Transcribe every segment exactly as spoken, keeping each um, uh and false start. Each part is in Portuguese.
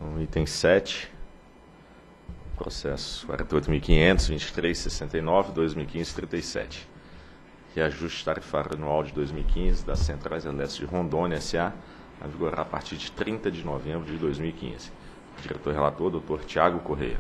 No item sete, processo quarenta e oito mil quinhentos, vinte e três, sessenta e nove, dois mil e quinze, trinta e sete. Reajuste tarifário anual de dois mil e quinze das Centrais Elétricas de Rondônia, S A, a vigorar a partir de trinta de novembro de dois mil e quinze. Diretor-relator, doutor Tiago Correia.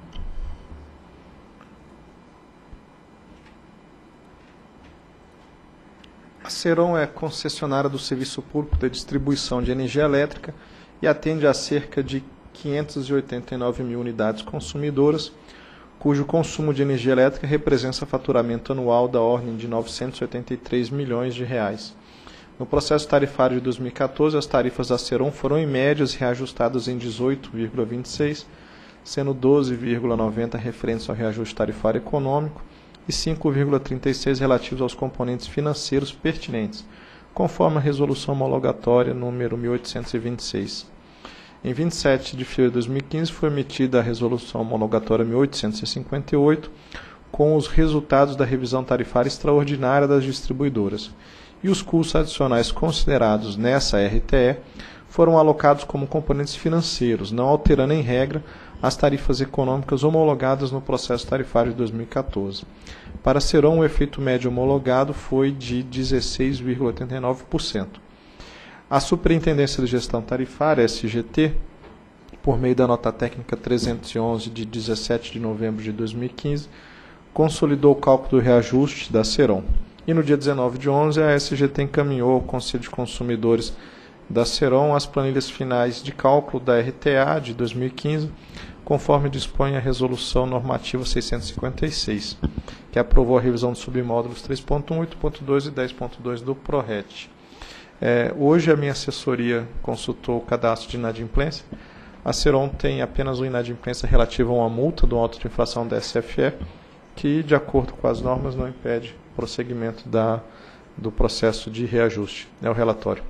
A Ceron é concessionária do Serviço Público de Distribuição de Energia Elétrica e atende a cerca de quinhentas e oitenta e nove mil unidades consumidoras, cujo consumo de energia elétrica representa faturamento anual da ordem de novecentos e oitenta e três milhões de reais. No processo tarifário de dois mil e quatorze, as tarifas da Ceron foram em médias reajustadas em dezoito vírgula vinte e seis, sendo doze vírgula noventa referentes ao reajuste tarifário econômico e cinco vírgula trinta e seis relativos aos componentes financeiros pertinentes, conforme a resolução homologatória número mil oitocentos e vinte e seis. Em vinte e sete de fevereiro de dois mil e quinze foi emitida a resolução homologatória mil oitocentos e cinquenta e oito, com os resultados da revisão tarifária extraordinária das distribuidoras, e os custos adicionais considerados nessa R T E foram alocados como componentes financeiros, não alterando em regra as tarifas econômicas homologadas no processo tarifário de dois mil e quatorze. Para a Ceron, o efeito médio homologado foi de dezesseis vírgula oitenta e nove por cento. A Superintendência de Gestão Tarifária, S G T, por meio da nota técnica trezentos e onze de dezessete de novembro de dois mil e quinze, consolidou o cálculo do reajuste da Ceron. E no dia dezenove de onze, a S G T encaminhou ao Conselho de Consumidores da Ceron as planilhas finais de cálculo da R T A de dois mil e quinze, conforme dispõe a Resolução Normativa seiscentos e cinquenta e seis, que aprovou a revisão dos submódulos três ponto um, oito ponto dois e dez ponto dois do PRORET. É, hoje a minha assessoria consultou o cadastro de inadimplência. A Ceron tem apenas uma inadimplência relativa a uma multa do auto de infração da S F E, que, de acordo com as normas, não impede o prosseguimento da, do processo de reajuste. É o relatório.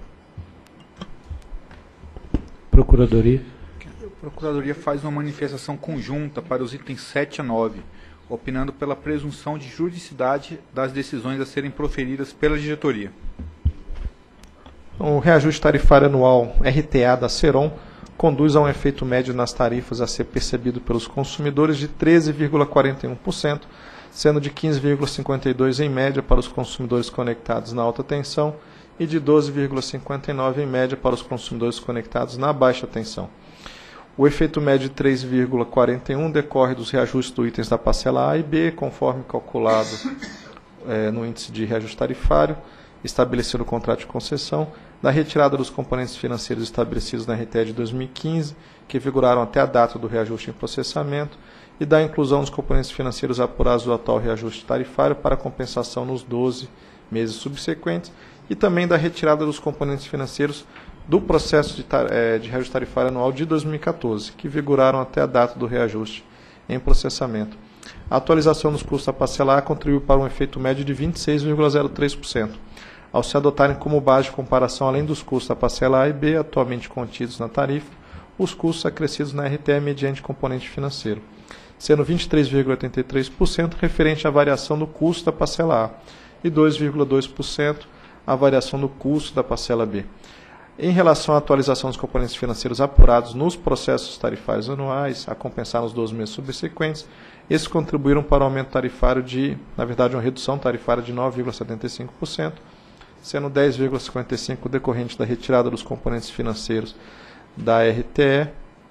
Procuradoria. A Procuradoria faz uma manifestação conjunta para os itens sete a nove, opinando pela presunção de juridicidade das decisões a serem proferidas pela diretoria. O reajuste tarifário anual R T A da Ceron conduz a um efeito médio nas tarifas a ser percebido pelos consumidores de treze vírgula quarenta e um por cento, sendo de quinze vírgula cinquenta e dois por cento em média para os consumidores conectados na alta tensão e de doze vírgula cinquenta e nove por cento em média para os consumidores conectados na baixa tensão. O efeito médio de três vírgula quarenta e um por cento decorre dos reajustes dos itens da parcela A e B, conforme calculado é, no índice de reajuste tarifário, estabelecido no contrato de concessão, da retirada dos componentes financeiros estabelecidos na R T E de dois mil e quinze, que vigoraram até a data do reajuste em processamento, e da inclusão dos componentes financeiros apurados do atual reajuste tarifário para compensação nos doze meses subsequentes, e também da retirada dos componentes financeiros do processo de, é, de reajuste tarifário anual de dois mil e quatorze, que vigoraram até a data do reajuste em processamento. A atualização dos custos da parcela A contribuiu para um efeito médio de vinte e seis vírgula zero três por cento, ao se adotarem como base de comparação, além dos custos da parcela A e B, atualmente contidos na tarifa, os custos acrescidos na R T E mediante componente financeiro, sendo vinte e três vírgula oitenta e três por cento referente à variação do custo da parcela A e dois vírgula dois por cento à variação do custo da parcela B. Em relação à atualização dos componentes financeiros apurados nos processos tarifários anuais, a compensar nos doze meses subsequentes, esses contribuíram para o aumento tarifário de, na verdade, uma redução tarifária de nove vírgula setenta e cinco por cento, sendo dez vírgula cinquenta e cinco por cento decorrente da retirada dos componentes financeiros da R T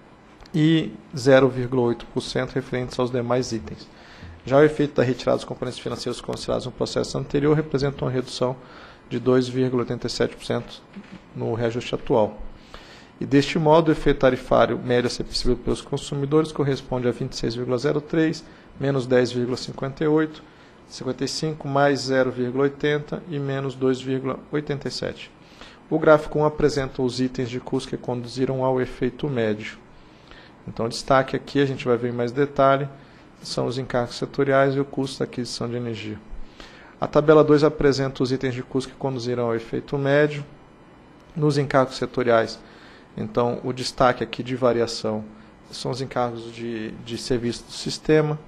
E e zero vírgula oito por cento referentes aos demais itens. Já o efeito da retirada dos componentes financeiros considerados no processo anterior representa uma redução de dois vírgula oitenta e sete por cento no reajuste atual. E deste modo, o efeito tarifário médio a ser percebido pelos consumidores corresponde a vinte e seis vírgula zero três, menos dez vírgula cinquenta e oito, cinquenta e cinco mais zero vírgula oitenta e menos dois vírgula oitenta e sete. O gráfico um apresenta os itens de custo que conduziram ao efeito médio. Então, destaque aqui, a gente vai ver em mais detalhe, são os encargos setoriais e o custo da aquisição de energia. A tabela dois apresenta os itens de custo que conduziram ao efeito médio. Nos encargos setoriais, então, o destaque aqui de variação são os encargos de, de serviço do sistema,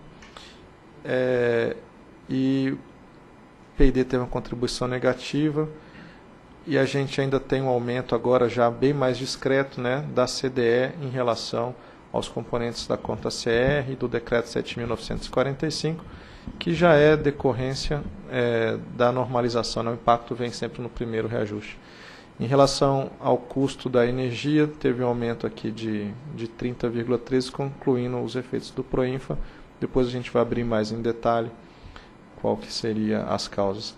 é, e P I D teve uma contribuição negativa, e a gente ainda tem um aumento agora já bem mais discreto, né, da C D E em relação aos componentes da conta C R e do decreto sete mil novecentos e quarenta e cinco, que já é decorrência é, da normalização, né? O impacto vem sempre no primeiro reajuste. Em relação ao custo da energia, teve um aumento aqui de, de trinta vírgula treze, concluindo os efeitos do Proinfa. Depois a gente vai abrir mais em detalhe qual que seriam as causas.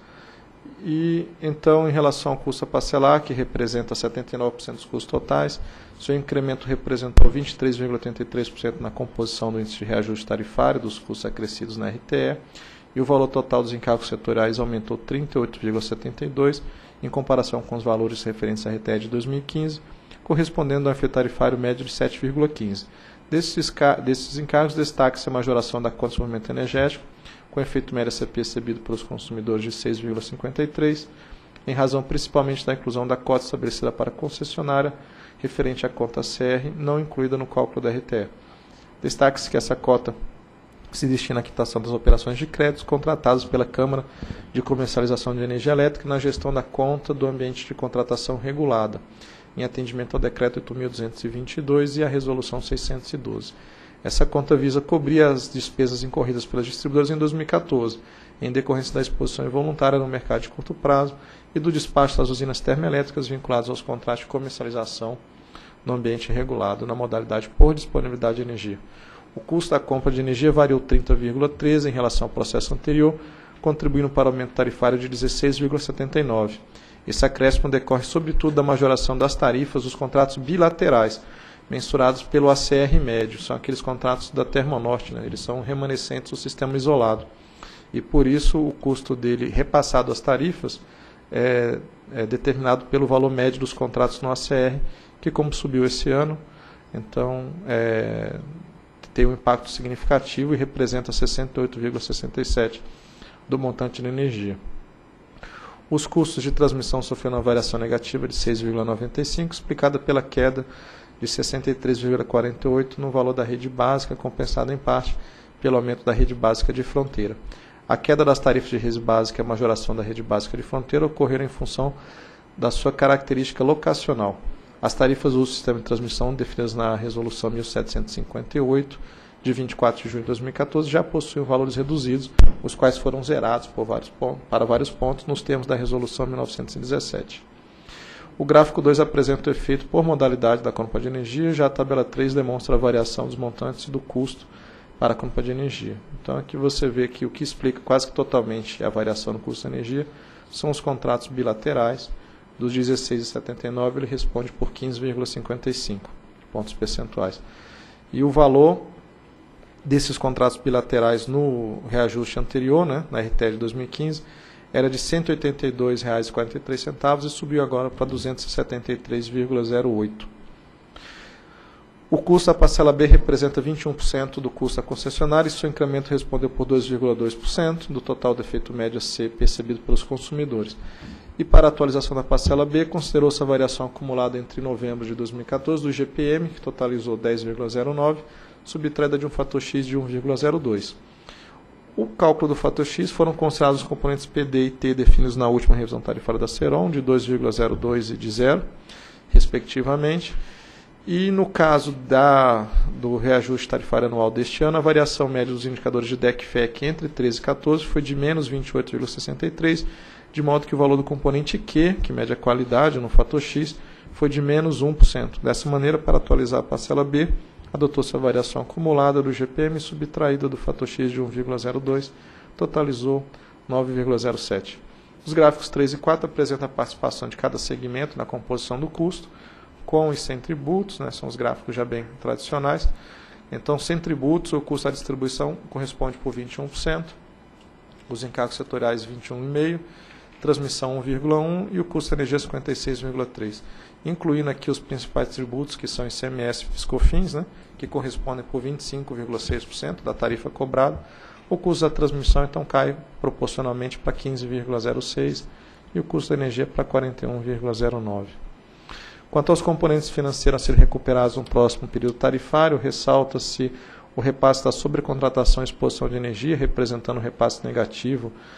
E então, em relação ao custo a parcelar, que representa setenta e nove por cento dos custos totais, seu incremento representou vinte e três vírgula oitenta e três por cento na composição do índice de reajuste tarifário dos custos acrescidos na R T E, e o valor total dos encargos setoriais aumentou trinta e oito vírgula setenta e dois por cento em comparação com os valores referentes à R T E de dois mil e quinze, correspondendo a um efeito tarifário médio de sete vírgula quinze. Desses, desses encargos, destaca-se a majoração da conta de desenvolvimento energético, com efeito médio a ser percebido pelos consumidores de seis vírgula cinquenta e três, em razão principalmente da inclusão da cota estabelecida para a concessionária, referente à conta C R, não incluída no cálculo da R T E. Destaque-se que essa cota se destina à quitação das operações de créditos contratadas pela Câmara de Comercialização de Energia Elétrica na gestão da conta do ambiente de contratação regulada, em atendimento ao Decreto oito mil duzentos e vinte e dois e à Resolução seiscentos e doze. Essa conta visa cobrir as despesas incorridas pelas distribuidoras em dois mil e quatorze, em decorrência da exposição involuntária no mercado de curto prazo e do despacho das usinas termoelétricas vinculadas aos contratos de comercialização no ambiente regulado, na modalidade por disponibilidade de energia. O custo da compra de energia variou trinta vírgula treze em relação ao processo anterior, contribuindo para o aumento tarifário de dezesseis vírgula setenta e nove. Esse acréscimo decorre sobretudo da majoração das tarifas dos contratos bilaterais, mensurados pelo A C R médio, são aqueles contratos da Termonorte, né? Eles são remanescentes do sistema isolado. E por isso o custo dele repassado às tarifas é, é determinado pelo valor médio dos contratos no A C R, que como subiu esse ano, então é, tem um impacto significativo e representa sessenta e oito vírgula sessenta e sete por cento do montante de energia. Os custos de transmissão sofreram uma variação negativa de seis vírgula noventa e cinco por cento, explicada pela queda de sessenta e três vírgula quarenta e oito por cento no valor da rede básica, compensada em parte pelo aumento da rede básica de fronteira. A queda das tarifas de rede básica e a majoração da rede básica de fronteira ocorreram em função da sua característica locacional. As tarifas do sistema de transmissão, definidas na Resolução mil setecentos e cinquenta e oito, de vinte e quatro de junho de dois mil e quatorze, já possuem valores reduzidos, os quais foram zerados por vários pontos, para vários pontos nos termos da Resolução mil novecentos e dezessete. O gráfico dois apresenta o efeito por modalidade da conta de energia, já a tabela três demonstra a variação dos montantes do custo para a conta de energia. Então aqui você vê que o que explica quase que totalmente a variação no custo da energia são os contratos bilaterais. Dos dezesseis vírgula setenta e nove, ele responde por quinze vírgula cinquenta e cinco pontos percentuais. E o valor desses contratos bilaterais no reajuste anterior, né, na R T E de dois mil e quinze, era de cento e oitenta e dois reais e quarenta e três centavos e subiu agora para duzentos e setenta e três vírgula zero oito. O custo da parcela B representa vinte e um por cento do custo da concessionária e seu incremento respondeu por dois vírgula dois por cento do total do efeito médio a ser percebido pelos consumidores. E para a atualização da parcela B, considerou-se a variação acumulada entre novembro de dois mil e quatorze do I G P M, que totalizou dez vírgula zero nove, subtraída de um fator X de um vírgula zero dois. O cálculo do fator X foram considerados os componentes P D e T definidos na última revisão tarifária da Ceron, de dois vírgula zero dois e de zero, respectivamente. E no caso da, do reajuste tarifário anual deste ano, a variação média dos indicadores de D E C F E C entre treze e quatorze foi de menos vinte e oito vírgula sessenta e três, de modo que o valor do componente Q, que mede a qualidade no fator X, foi de menos um por cento. Dessa maneira, para atualizar a parcela B, adotou-se a variação acumulada do I G P M subtraída do fator X de um vírgula zero dois, totalizou nove vírgula zero sete. Os gráficos três e quatro apresentam a participação de cada segmento na composição do custo, com e sem tributos, né, são os gráficos já bem tradicionais. Então, sem tributos, o custo da distribuição corresponde por vinte e um por cento, os encargos setoriais vinte e um vírgula cinco por cento, transmissão um vírgula um por cento e o custo da energia cinquenta e seis vírgula três por cento. Incluindo aqui os principais tributos, que são I C M S e Fiscofins, né, que correspondem por vinte e cinco vírgula seis por cento da tarifa cobrada, o custo da transmissão então cai proporcionalmente para quinze vírgula zero seis por cento e o custo da energia para quarenta e um vírgula zero nove por cento. Quanto aos componentes financeiros a serem recuperados no próximo período tarifário, ressalta-se o repasse da sobrecontratação e exposição de energia, representando um repasse negativo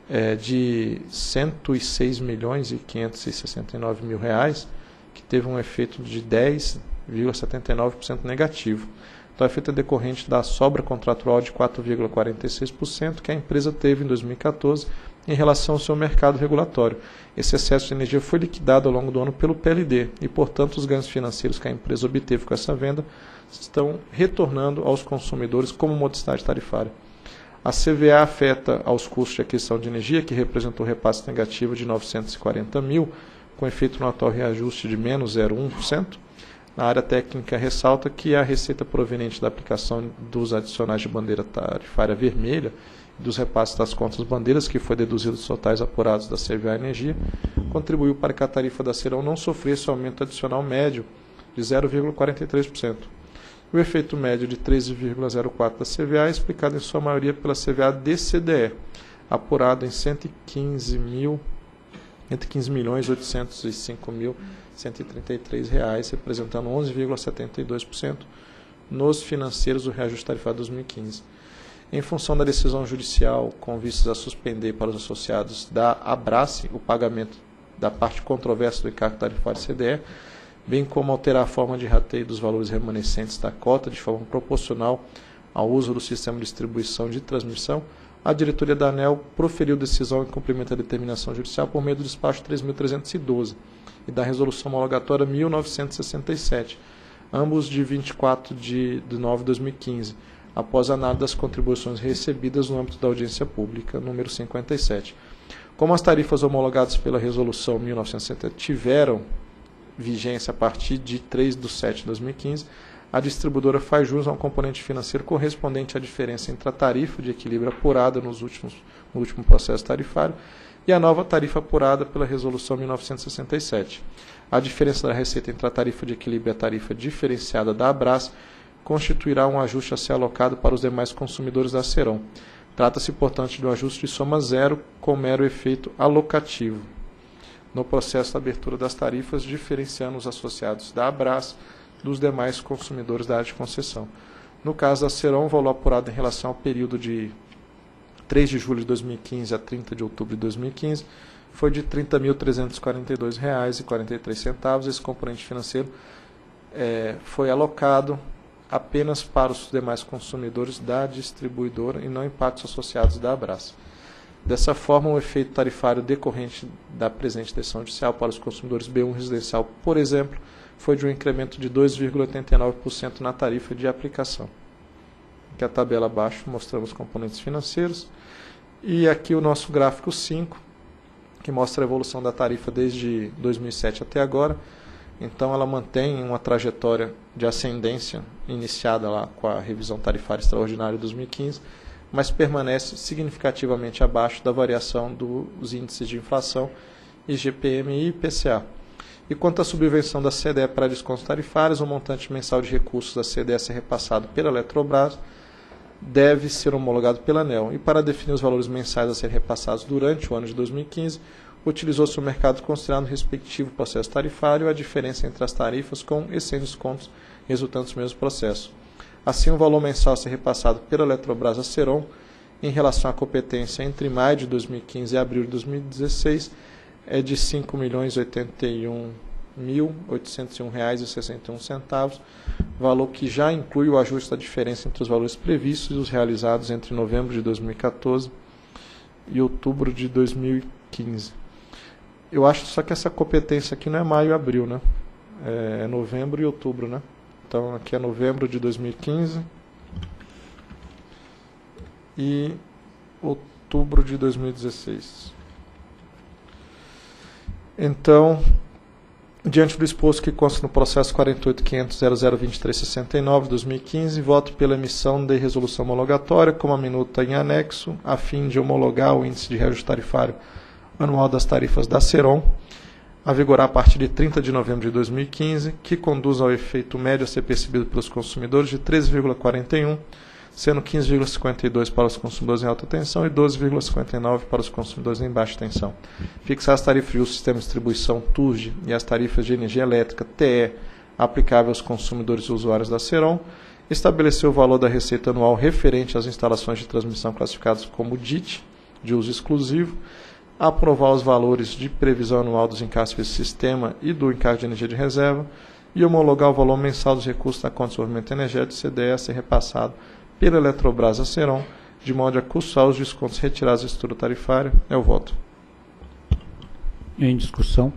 é, de cento e seis milhões e quinhentos e sessenta e nove mil reais, que teve um efeito de dez vírgula setenta e nove por cento negativo. Então, o efeito é decorrente da sobra contratual de quatro vírgula quarenta e seis por cento que a empresa teve em dois mil e quatorze em relação ao seu mercado regulatório. Esse excesso de energia foi liquidado ao longo do ano pelo P L D e, portanto, os ganhos financeiros que a empresa obteve com essa venda estão retornando aos consumidores como modicidade tarifária. A C V A afeta aos custos de aquisição de energia, que representou repasse negativo de novecentos e quarenta mil, com efeito no atual reajuste de menos zero vírgula um por cento. Na área técnica, ressalta que a receita proveniente da aplicação dos adicionais de bandeira tarifária vermelha e dos repasses das contas bandeiras, que foi deduzido dos totais apurados da C V A Energia, contribuiu para que a tarifa da Ceron não sofresse aumento adicional médio de zero vírgula quarenta e três por cento. O efeito médio de treze vírgula zero quatro por cento da C V A é explicado em sua maioria pela C V A D C D E, apurado em cento e quinze mil, entre quinze milhões oitocentos e cinco mil cento e trinta e três reais, representando onze vírgula setenta e dois por cento nos financeiros do reajuste tarifário dois mil e quinze. Em função da decisão judicial com vistas a suspender para os associados da Abrace o pagamento da parte controversa do encargo tarifário C D E, bem como alterar a forma de rateio dos valores remanescentes da cota de forma proporcional ao uso do sistema de distribuição de transmissão, a diretoria da ANEEL proferiu decisão em cumprimento da determinação judicial por meio do despacho três mil trezentos e doze e da resolução homologatória mil novecentos e sessenta e sete, ambos de vinte e quatro de nove de dois mil e quinze, após a análise das contribuições recebidas no âmbito da audiência pública número cinquenta e sete. Como as tarifas homologadas pela resolução mil novecentos e sessenta tiveram vigência a partir de três de setembro de dois mil e quinze, a distribuidora faz jus a um componente financeiro correspondente à diferença entre a tarifa de equilíbrio apurada nos últimos, no último processo tarifário e a nova tarifa apurada pela resolução mil novecentos e sessenta e sete. A diferença da receita entre a tarifa de equilíbrio e a tarifa diferenciada da Abrace constituirá um ajuste a ser alocado para os demais consumidores da Ceron. Trata-se, portanto, de um ajuste de soma zero com mero efeito alocativo no processo de abertura das tarifas, diferenciando os associados da Abrace dos demais consumidores da área de concessão. No caso da Ceron, o valor apurado em relação ao período de três de julho de dois mil e quinze a trinta de outubro de dois mil e quinze foi de trinta mil trezentos e quarenta e dois reais e quarenta e três centavos. Esse componente financeiro é, foi alocado apenas para os demais consumidores da distribuidora e não impactos associados da Abrace. Dessa forma, o efeito tarifário decorrente da presente decisão judicial para os consumidores B um residencial, por exemplo, foi de um incremento de dois vírgula oitenta e nove por cento na tarifa de aplicação. Aqui a tabela abaixo mostramos os componentes financeiros. E aqui o nosso gráfico cinco, que mostra a evolução da tarifa desde dois mil e sete até agora. Então ela mantém uma trajetória de ascendência iniciada lá com a revisão tarifária extraordinária de dois mil e quinze, mas permanece significativamente abaixo da variação dos índices de inflação I G P M e I P C A. E quanto à subvenção da C D E para descontos tarifários, o montante mensal de recursos da C D E a ser repassado pela Eletrobras deve ser homologado pela ANEEL. E para definir os valores mensais a serem repassados durante o ano de dois mil e quinze, utilizou-se o mercado considerando o respectivo processo tarifário a diferença entre as tarifas com e sem descontos resultantes do mesmo processo. Assim, o valor mensal a ser repassado pela Eletrobras a Ceron em relação à competência entre maio de dois mil e quinze e abril de dois mil e dezesseis é de cinco milhões oitenta e um mil oitocentos e um reais e sessenta e um centavos, valor que já inclui o ajuste da diferença entre os valores previstos e os realizados entre novembro de dois mil e quatorze e outubro de dois mil e quinze. Eu acho só que essa competência aqui não é maio e abril, né? É novembro e outubro, né? Então aqui é novembro de dois mil e quinze e outubro de dois mil e dezesseis. Então, diante do exposto que consta no processo quarenta e oito ponto quinhentos ponto zero zero dois três seis nove de dois mil e quinze, voto pela emissão de resolução homologatória com a minuta em anexo, a fim de homologar o índice de reajuste tarifário anual das tarifas da Ceron, a vigorar a partir de trinta de novembro de dois mil e quinze, que conduz ao efeito médio a ser percebido pelos consumidores de treze vírgula quarenta e um, sendo quinze vírgula cinquenta e dois para os consumidores em alta tensão e doze vírgula cinquenta e nove para os consumidores em baixa tensão. Fixar as tarifas de uso do sistema de distribuição T U S D e as tarifas de energia elétrica T E aplicáveis aos consumidores e usuários da Ceron, estabelecer o valor da receita anual referente às instalações de transmissão classificadas como D I T, de uso exclusivo, aprovar os valores de previsão anual dos encargos desse sistema e do encargo de energia de reserva e homologar o valor mensal dos recursos da conta de desenvolvimento energético C D E a ser repassado pela Eletrobras à Ceron, de modo a custear os descontos retirados da estrutura tarifária. É o voto. Em discussão.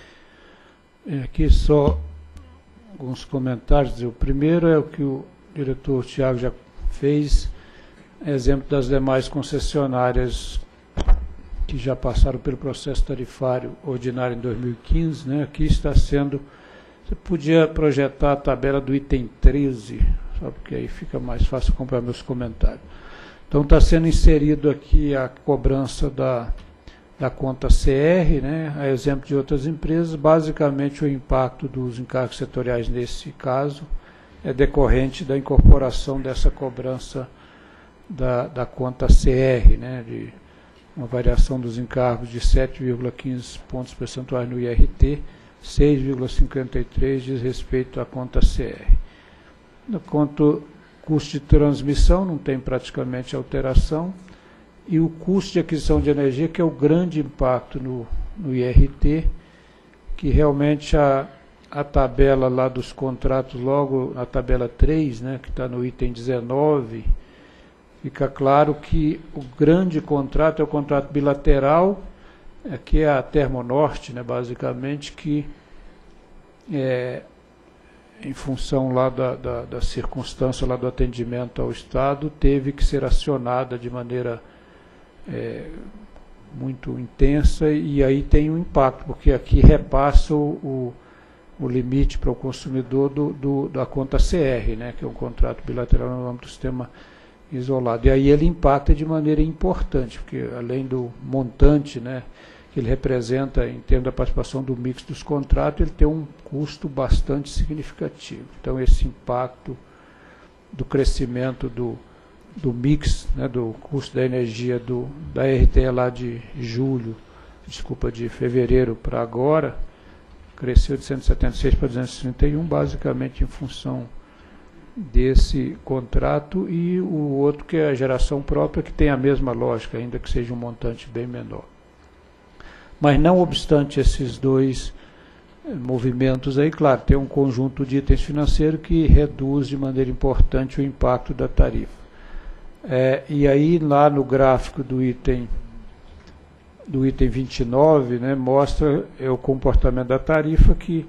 Aqui só alguns comentários. O primeiro é o que o diretor Tiago já fez, exemplo das demais concessionárias que já passaram pelo processo tarifário ordinário em dois mil e quinze, né? Aqui está sendo, você podia projetar a tabela do item treze, só porque aí fica mais fácil acompanhar meus comentários. Então está sendo inserido aqui a cobrança da, da conta C R, né? A exemplo de outras empresas, basicamente o impacto dos encargos setoriais nesse caso é decorrente da incorporação dessa cobrança da, da conta C R, né? De uma variação dos encargos de sete vírgula quinze pontos percentuais no I R T, seis vírgula cinquenta e três diz respeito à conta C R. No quanto custo de transmissão, não tem praticamente alteração, e o custo de aquisição de energia, que é o grande impacto no, no I R T, que realmente a, a tabela lá dos contratos, logo na tabela três, né, que está no item dezenove, fica claro que o grande contrato é o contrato bilateral, é, que é a Termonorte, né, basicamente, que é, em função lá da, da, da circunstância lá do atendimento ao Estado, teve que ser acionada de maneira é, muito intensa, e aí tem um impacto, porque aqui repassa o, o, o limite para o consumidor do, do, da conta C R, né, que é um contrato bilateral no âmbito do sistema isolado. E aí ele impacta de maneira importante, porque além do montante, né, que ele representa em termos da participação do mix dos contratos, ele tem um custo bastante significativo. Então esse impacto do crescimento do, do mix, né, do custo da energia do, da R T E lá de julho, desculpa, de fevereiro para agora, cresceu de cento e setenta e seis para duzentos e trinta e um, basicamente em função desse contrato, e o outro que é a geração própria, que tem a mesma lógica, ainda que seja um montante bem menor. Mas não obstante esses dois movimentos aí, claro, tem um conjunto de itens financeiros que reduz de maneira importante o impacto da tarifa. É, e aí lá no gráfico do item do item vinte e nove, né, mostra é, o comportamento da tarifa, que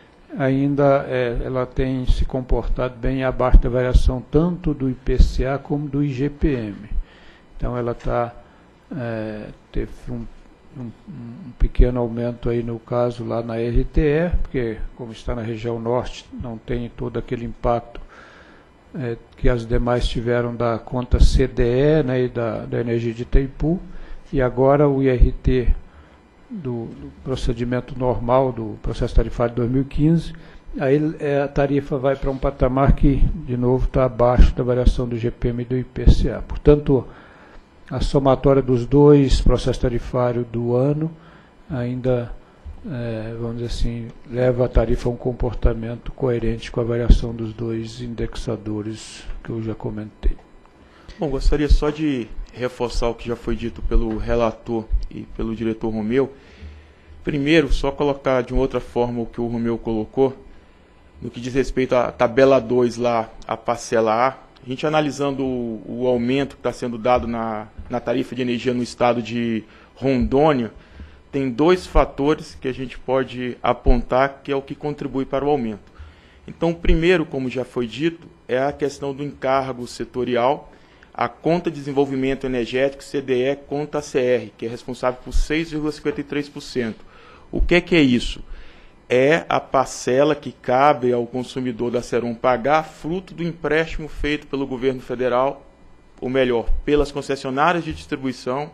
ainda é, ela tem se comportado bem abaixo da variação tanto do I P C A como do I G P M. Então ela tá, é, teve um, um, um pequeno aumento aí no caso lá na R T E, porque como está na região norte, não tem todo aquele impacto é, que as demais tiveram da conta C D E, né, e da, da energia de Itaipu, e agora o I R T Do, do procedimento normal do processo tarifário de dois mil e quinze, aí é, a tarifa vai para um patamar que, de novo, está abaixo da variação do I G P M e do I P C A. Portanto, a somatória dos dois processos tarifários do ano ainda, é, vamos dizer assim, leva a tarifa a um comportamento coerente com a variação dos dois indexadores que eu já comentei. Bom, gostaria só de reforçar o que já foi dito pelo relator e pelo diretor Romeu. Primeiro, só colocar de uma outra forma o que o Romeu colocou, no que diz respeito à tabela dois lá, a parcela A. A gente analisando o, o aumento que está sendo dado na, na tarifa de energia no estado de Rondônia, tem dois fatores que a gente pode apontar que é o que contribui para o aumento. Então, o primeiro, como já foi dito, é a questão do encargo setorial, a conta de desenvolvimento energético, C D E, conta C R, que é responsável por seis vírgula cinquenta e três por cento. O que é, que é isso? É a parcela que cabe ao consumidor da Ceron pagar fruto do empréstimo feito pelo governo federal, ou melhor, pelas concessionárias de distribuição,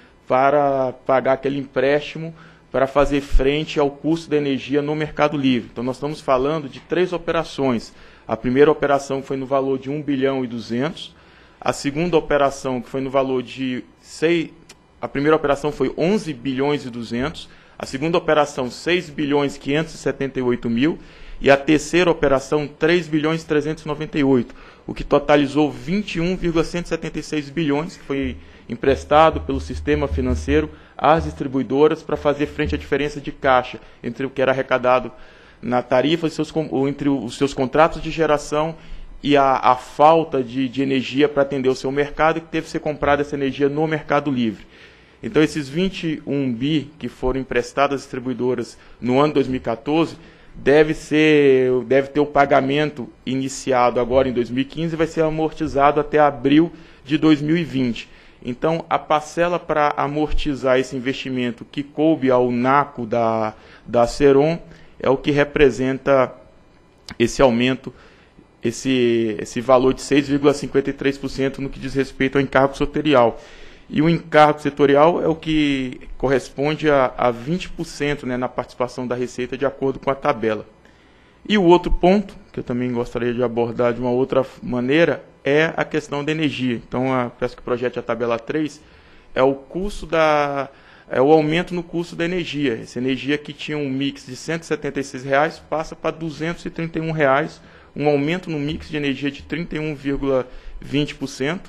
para pagar aquele empréstimo para fazer frente ao custo da energia no Mercado Livre. Então nós estamos falando de três operações. A primeira operação foi no valor de um bilhão e duzentos. A segunda operação, que foi no valor de seis, a primeira operação foi onze bilhões e duzentos, a segunda operação seis bilhões quinhentos e setenta e oito mil e a terceira operação três bilhões trezentos e noventa e oito, o que totalizou vinte e um vírgula cento e setenta e seis bilhões, que foi emprestado pelo sistema financeiro às distribuidoras para fazer frente à diferença de caixa entre o que era arrecadado na tarifa, seus, ou entre os seus contratos de geração e a, a falta de, de energia para atender o seu mercado, e que teve que ser comprada essa energia no Mercado Livre. Então, esses vinte e um bi que foram emprestados às distribuidoras no ano dois mil e quatorze, deve, ser, deve ter o pagamento iniciado agora em dois mil e quinze e vai ser amortizado até abril de dois mil e vinte. Então, a parcela para amortizar esse investimento que coube ao NACO da, da Ceron é o que representa esse aumento, esse, esse valor de seis vírgula cinquenta e três por cento no que diz respeito ao encargo setorial. E o encargo setorial é o que corresponde a, a vinte por cento, né, na participação da Receita, de acordo com a tabela. E o outro ponto, que eu também gostaria de abordar de uma outra maneira, é a questão da energia. Então, a, parece que o projeto de a tabela três é o custo da... é o aumento no custo da energia. Essa energia que tinha um mix de cento e setenta e seis reais passa para duzentos e trinta e um reais, um aumento no mix de energia de trinta e um vírgula vinte por cento.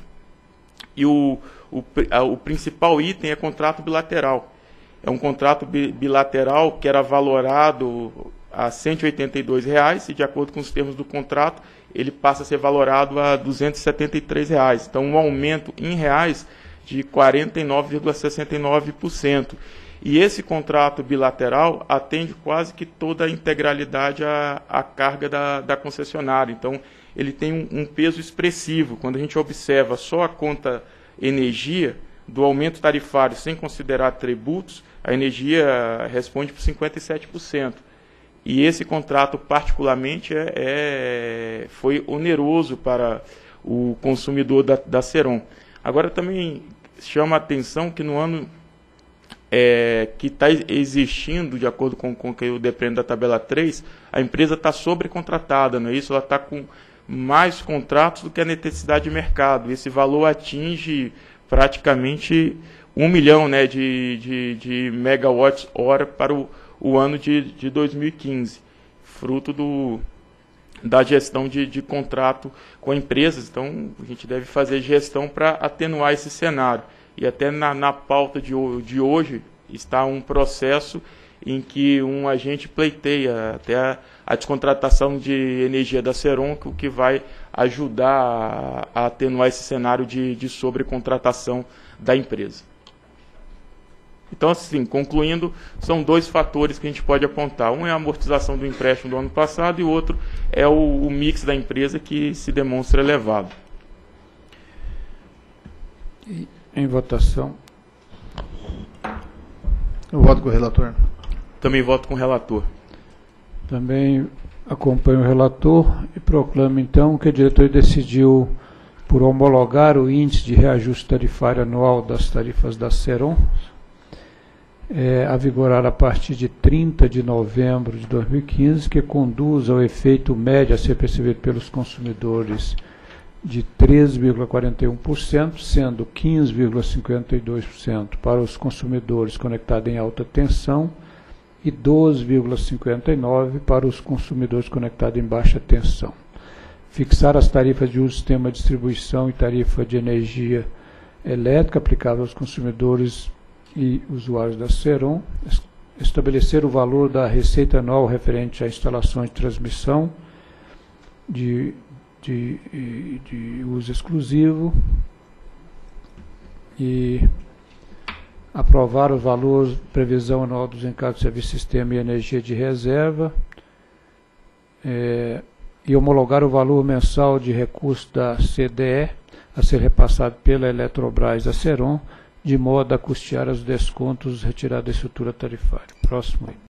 E o, o, a, o principal item é contrato bilateral. É um contrato bi, bilateral que era valorado a cento e oitenta e dois reais, e de acordo com os termos do contrato, ele passa a ser valorado a duzentos e setenta e três reais. Então, um aumento em reais de quarenta e nove vírgula sessenta e nove por cento. E esse contrato bilateral atende quase que toda a integralidade à, à carga da, da concessionária. Então, ele tem um, um peso expressivo. Quando a gente observa só a conta energia, do aumento tarifário sem considerar tributos, a energia responde por cinquenta e sete por cento. E esse contrato, particularmente, é, é, foi oneroso para o consumidor da, da Ceron. Agora, também chama a atenção que no ano é, que está existindo, de acordo com, com o que eu dependo da tabela três, a empresa está sobrecontratada, não é isso? Ela está com mais contratos do que a necessidade de mercado. Esse valor atinge praticamente um milhão, né, de, de, de megawatts hora para o, o ano de, de dois mil e quinze, fruto do, da gestão de, de contrato com empresas. Então, a gente deve fazer gestão para atenuar esse cenário. E até na, na pauta de, de hoje está um processo em que um agente pleiteia até a, a descontratação de energia da Ceron, o que vai ajudar a, a atenuar esse cenário de, de sobrecontratação da empresa. Então, assim, concluindo, são dois fatores que a gente pode apontar. Um é a amortização do empréstimo do ano passado e o outro é o, o mix da empresa, que se demonstra elevado. E, em votação. Eu voto com o relator. Também voto com o relator. Também acompanho o relator e proclamo, então, que a diretoria decidiu por homologar o índice de reajuste tarifário anual das tarifas da Ceron, É, a vigorar a partir de trinta de novembro de dois mil e quinze, que conduz ao efeito médio a ser percebido pelos consumidores de treze vírgula quarenta e um por cento, sendo quinze vírgula cinquenta e dois por cento para os consumidores conectados em alta tensão e doze vírgula cinquenta e nove por cento para os consumidores conectados em baixa tensão. Fixar as tarifas de uso do sistema de distribuição e tarifa de energia elétrica aplicável aos consumidores e usuários da Ceron, estabelecer o valor da receita anual referente a instalações de transmissão de, de, de uso exclusivo e aprovar os valores, previsão anual dos encargos de serviço, sistema e energia de reserva, é, e homologar o valor mensal de recurso da C D E a ser repassado pela Eletrobras à Ceron, de modo a custear os descontos retirados da estrutura tarifária. Próximo aí.